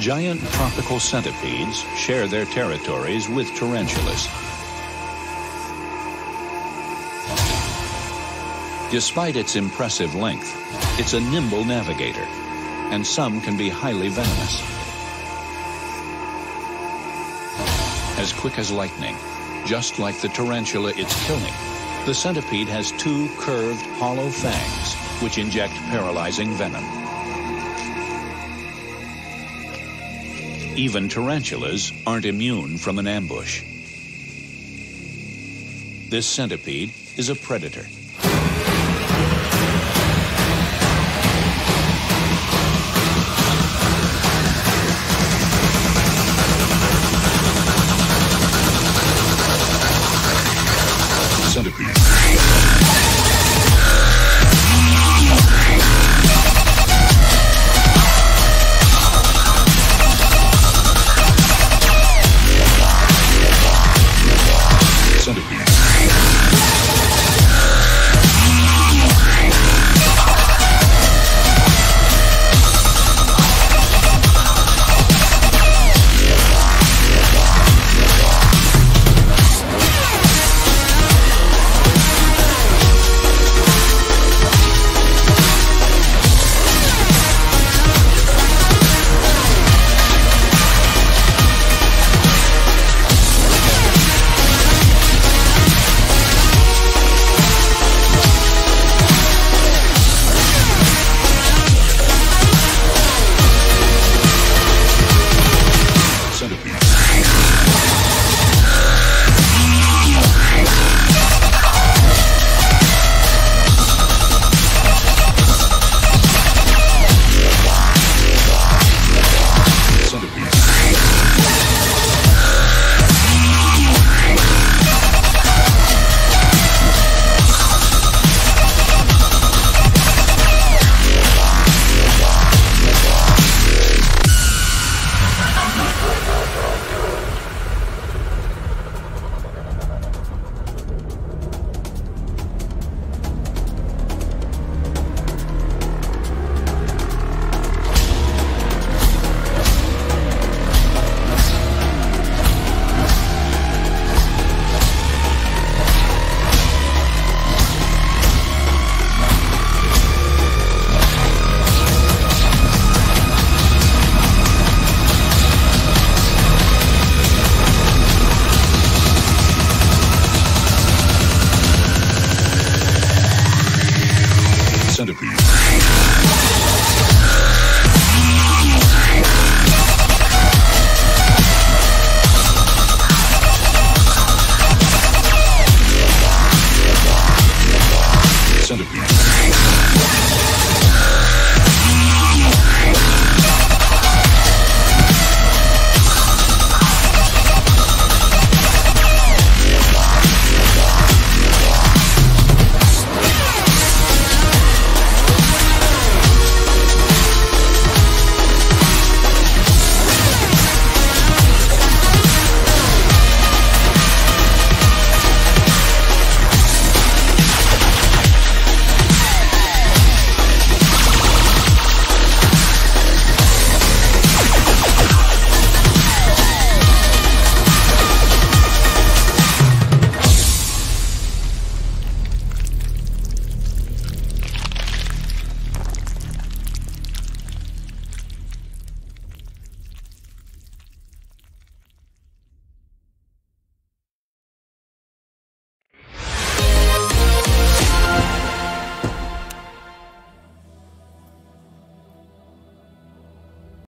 Giant tropical centipedes share their territories with tarantulas. Despite its impressive length, it's a nimble navigator, and some can be highly venomous. As quick as lightning, just like the tarantula it's killing, the centipede has two curved, hollow fangs which inject paralyzing venom. Even tarantulas aren't immune from an ambush. This centipede is a predator.